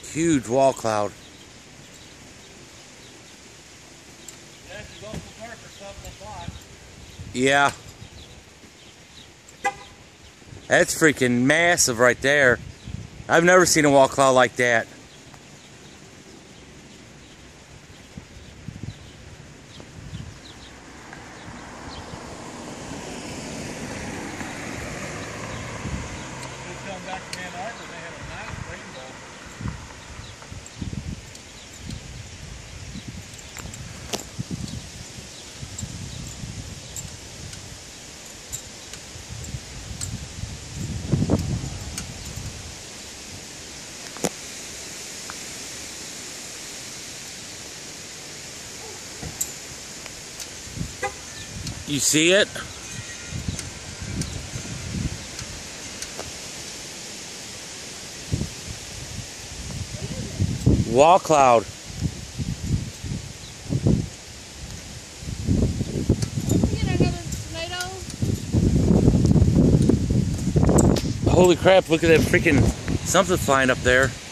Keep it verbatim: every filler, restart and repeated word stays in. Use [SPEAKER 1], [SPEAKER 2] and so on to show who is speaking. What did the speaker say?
[SPEAKER 1] huge wall cloud. Yeah. That's freaking massive right there. I've never seen a wall cloud like that. You see it? Wall cloud. Holy crap, look at that freaking something flying up there.